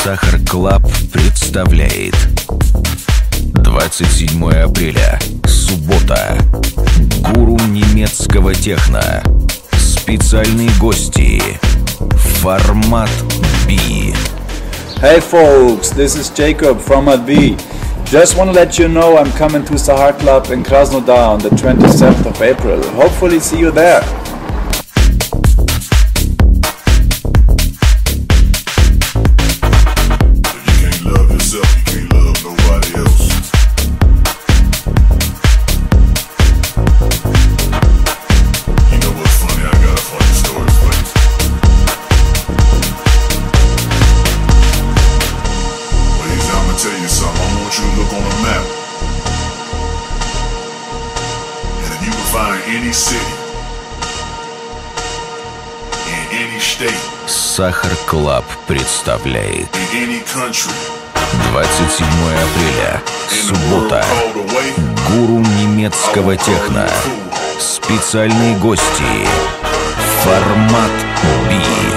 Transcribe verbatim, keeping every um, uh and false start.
Сахар Клаб представляет двадцать седьмое апреля, суббота. Гуру немецкого техно. Специальные гости. Формат B. Hey folks, this is Jacob from Format B. Just want to let you know I'm coming to Sahar Club in Krasnodar on the twenty-seventh of April. Hopefully see you there. Tell you something, I want you to look on a map, and if you can find any city in any state, Сахар Клаб представляет in any country, двадцать седьмое апреля, суббота. Гуру немецкого техно. Специальные гости. Формат B.